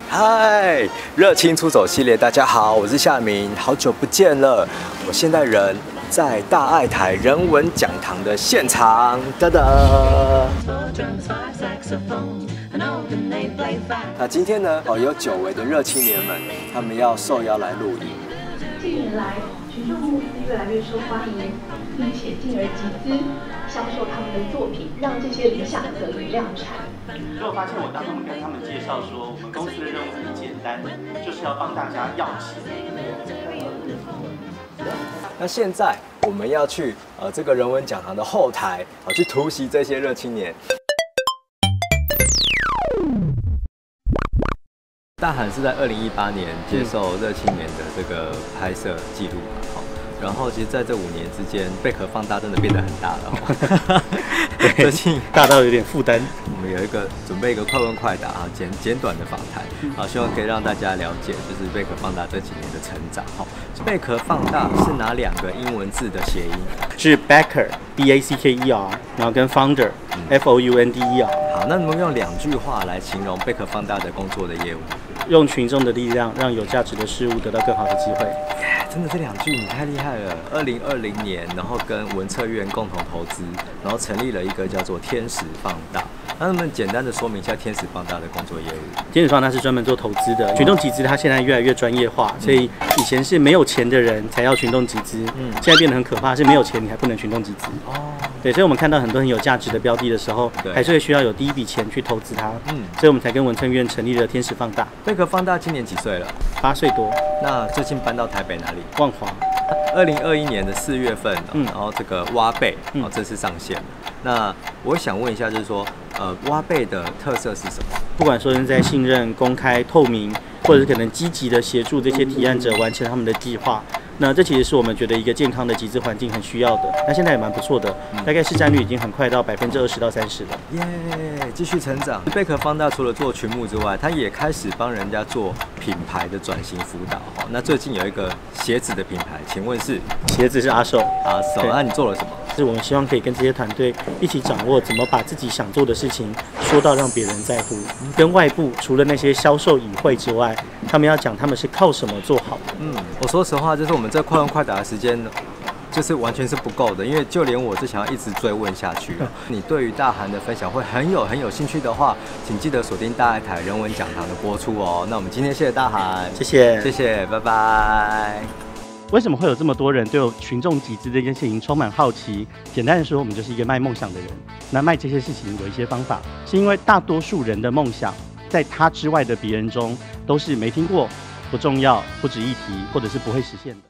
嗨，热情出走系列，大家好，我是夏明，好久不见了。我现在人在大爱台人文讲堂的现场，哒哒。那今天呢，有久违的热青年们，他们要受邀来录影。 近年来，群众募资越来越受欢迎，并且进而集资销售他们的作品，让这些理想得以量产。 结果发现，当我们跟他们介绍说，我们公司的任务很简单，就是要帮大家要钱。 那现在我们要去这个人文讲堂的后台，去突袭这些热青年。大韩是在2018年接受热青年的这个拍摄记录嘛，然后其实在这5年之间，贝壳放大真的变得很大了。最近大到有点负担。 我们有准备一个快问快答简短的访谈希望可以让大家了解就是贝壳放大这几年的成长。贝壳放大是哪2个英文字的谐音？ 是 Backer B-A-C-K-E-R， 然后跟 Founder F-O-U-N-D-E-R。 好，那能不能用2句话来形容贝壳放大的工作的业务？ 用群众的力量，让有价值的事物得到更好的机会。 真的这2句你太厉害了！2020年，然后跟文策院共同投资，然后成立了一个叫做天使放大。那能不能简单的说明一下天使放大的工作业务？ 天使放大是专门做投资的，群众集资它现在越来越专业化，所以以前是没有钱的人才要群众集资，现在变得很可怕，是没有钱你还不能群众集资。对，所以我们看到很多很有价值的标的的时候，还是会需要有第一笔钱去投资它。所以我们才跟文策院成立了天使放大。 贝壳放大今年几岁了 ？8岁多。 那最近搬到台北哪里？ 万华。 2021年的4月份，然后这个挖贝，正式上线。那我想问一下，就是说，挖贝的特色是什么？ 不管说是在信任、公开、透明，或者是可能积极的协助这些提案者完成他们的计划。那这其实是我们觉得一个健康的集资环境很需要的。那现在也蛮不错的，大概市占率已经很快到20%到30%了。 耶，继续成长。贝壳放大除了做群募之外，它也开始帮人家做品牌的转型辅导。那最近有一个鞋子的品牌，请问是？ 鞋子是阿寿。 阿寿，那你做了什么？ 是我们希望可以跟这些团队一起掌握怎么把自己想做的事情说到让别人在乎。跟外部除了那些销售语汇之外，他们要讲他们是靠什么做好的。 我说实话，就是我们这快问快答的时间，就是完全是不够的，因为就连我是想要一直追问下去。你对于大韩的分享会很有兴趣的话，请记得锁定大爱台人文讲堂的播出哦。那我们今天谢谢大韩， 谢谢， 谢谢，拜拜。 为什么会有这么多人对群众集资这件事情充满好奇？简单的说，我们就是一个卖梦想的人。那卖这些事情有一些方法，是因为大多数人的梦想，在他之外的别人中都是没听过、不重要、不值一提，或者是不会实现的。